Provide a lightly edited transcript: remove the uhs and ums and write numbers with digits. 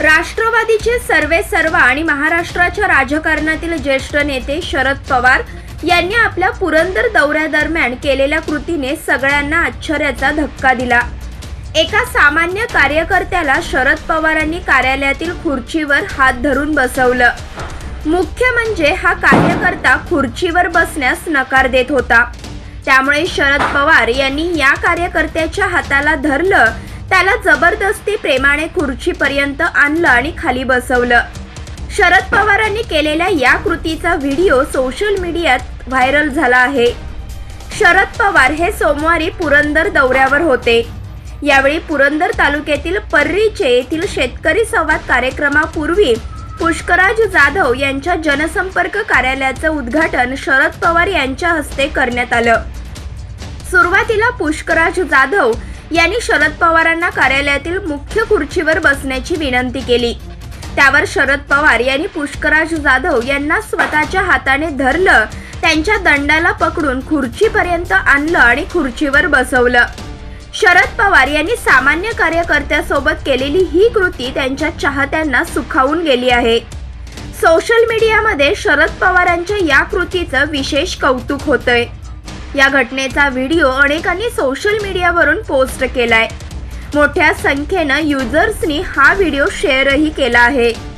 राष्ट्रवादीचे सर्वेसर्वा आणि महाराष्ट्राच्या राजकारणातील ज्येष्ठ नेते शरद पवार यांनी आपल्या पुरंदर दौऱ्यादरम्यान केलेल्या कृतीने सगळ्यांना आश्चर्याचा धक्का दिला। एका सामान्य कार्यकर्त्याला शरद पवारांनी कार्यालयातील खुर्चीवर हात धरून बसवलं। मुख्य म्हणजे हा कार्यकर्ता खुर्चीवर बसण्यास नकार देत होता। त्यामुळे शरद पवार यांनी या कार्यकर्त्याच्या हाताला धरलं, त्याला जबरदस्ती प्रेमाने खुर्चीपर्यंत आणलं आणि खाली बसवलं। शरद पवारांनी केलेल्या या कृतीचा व्हिडिओ सोशल मीडियात व्हायरल झाला आहे। शरद पवार हे सोमवारी पुरंदर दौऱ्यावर होते। यावेळी पुरंदर तालुक्यातील पर्रीचे येथील शेतकरी संवाद कार्यक्रमापूर्वी पुष्कराज जाधव यांच्या जनसंपर्क कार्यालयाचं उद्घाटन शरद पवार यांच्या हस्ते करण्यात आलं। सुरुवातीला पुष्कराज जाधव यांनी शरद पवारांना कार्यालयातील मुख्य खुर्चीवर बसण्याची विनंती केली। त्यावर शरद पवार यांनी पुष्कराज जाधव यांना स्वतःच्या हाताने धरलं, त्यांच्या दंडाला पकडून खुर्चीपर्यंत आणलं आणि खुर्चीवर बसवलं। शरद पवार यांनी सामान्य कार्यकर्त्यासोबत केलेली ही कृती त्यांच्या चाहत्यांना सुखावून गेली आहे। सोशल मीडियामध्ये शरद पवारांच्या या कृतीचं विशेष कौतुक होतंय। या घटनेचा व्हिडिओ अनेकांनी सोशल मीडियावरून पोस्ट केलाय। मोठ्या संख्येनं युजर्सनी हा व्हिडिओ शेअरही केला आहे।